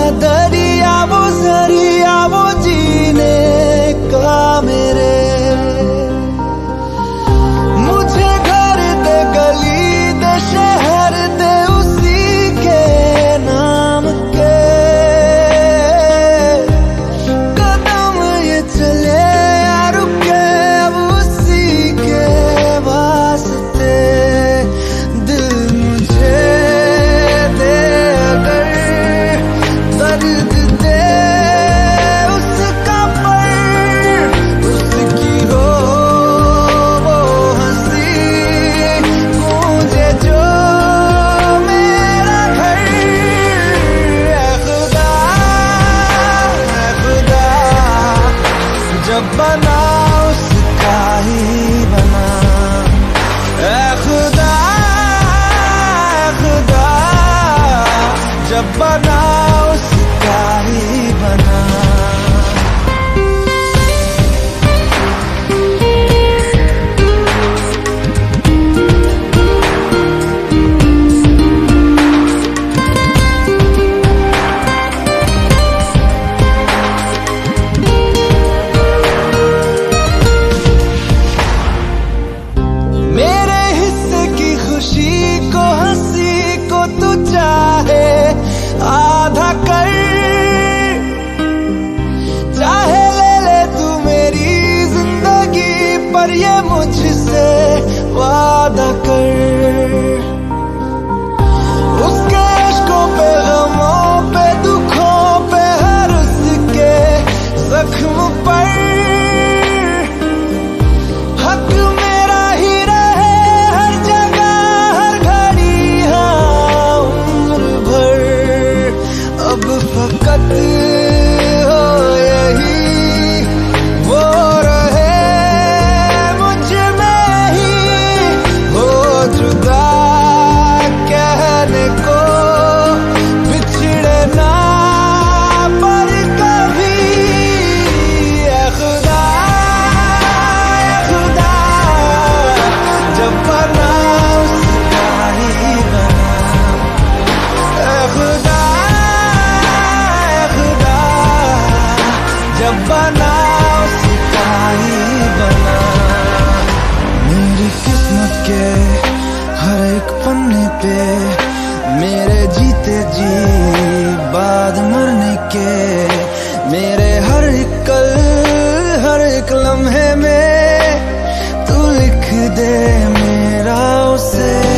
दरिया वो जरिया वो जीने का मेरे। मुझे घर दे गली दे शहर दे उसी के नाम के। कदम ये चले या रुके अब उसी के वास्ते। दिल मुझे दे अगर दर्द दे उसका पर उसकी हो वो हंसी गूंजे जो मेरा घर। ऐ खुदा जब बना उसका ही बना। ऐ खुदा जब बना उसका ही बना। मेरे हिस्से की खुशी को हंसी को तू चाहे आधा कर। चाहे ले ले तू मेरी जिंदगी पर ये मुझसे वादा कर। उसके इश्कों पे गमों पे दुखों पे हर उसके जख्म पर हक मेरा ही रहे हर जगह हर घड़ी हाँ उम्र भर। अब फकत हो यही वो रहे मुझ में ही हो जुदा कहने को बिछड़े ना पर कभी। ऐ खुदा जब बना उसका ही बना। ऐ खुदा जब बना उसका ही बना। मेरी किस्मत के हर एक पन्ने पे मेरे जीते जी बाद मरने के। मेरे हर एक कल हर एक लम्हे में तू लिख दे मेरा उसे।